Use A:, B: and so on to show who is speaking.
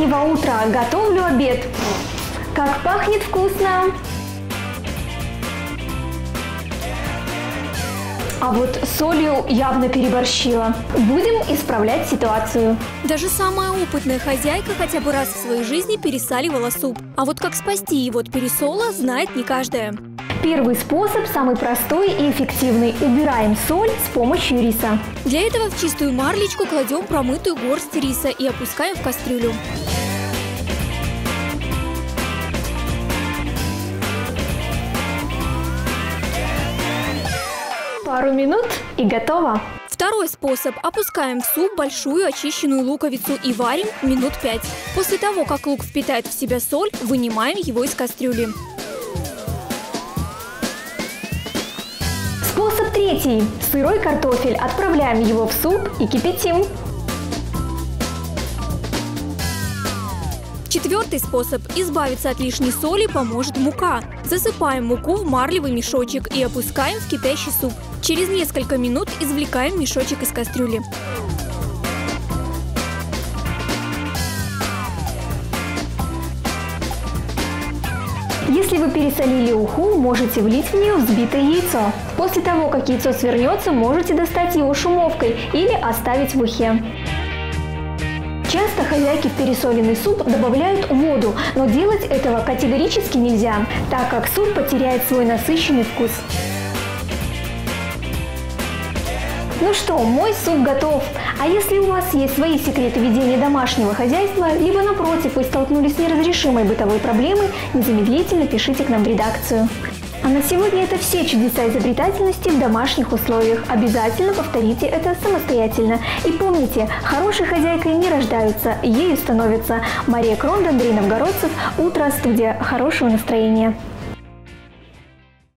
A: раннего утра готовлю обед. Как пахнет вкусно! А вот с солью явно переборщила. Будем исправлять ситуацию.
B: Даже самая опытная хозяйка хотя бы раз в своей жизни пересаливала суп. А вот как спасти его от пересола, знает не каждая.
A: Первый способ самый простой и эффективный. Убираем соль с помощью риса.
B: Для этого в чистую марлечку кладем промытую горсть риса и опускаем в кастрюлю.
A: Пару минут и готово.
B: Второй способ. Опускаем в суп большую очищенную луковицу и варим минут 5. После того, как лук впитает в себя соль, вынимаем его из кастрюли.
A: Способ третий. Сырой картофель. Отправляем его в суп и кипятим.
B: Четвертый способ – избавиться от лишней соли поможет мука. Засыпаем муку в марлевый мешочек и опускаем в кипящий суп. Через несколько минут извлекаем мешочек из кастрюли.
A: Если вы пересолили уху, можете влить в нее взбитое яйцо. После того, как яйцо свернется, можете достать его шумовкой или оставить в ухе. Часто хозяйки в пересоленный суп добавляют воду, но делать этого категорически нельзя, так как суп потеряет свой насыщенный вкус. Ну что, мой суп готов. А если у вас есть свои секреты ведения домашнего хозяйства, либо напротив вы столкнулись с неразрешимой бытовой проблемой, незамедлительно пишите к нам в редакцию. А на сегодня это все чудеса изобретательности в домашних условиях. Обязательно повторите это самостоятельно. И помните, хорошей хозяйкой не рождаются, ею становятся. Мария Кронда, Андрей Новгородцев. Утро, студия. Хорошего настроения.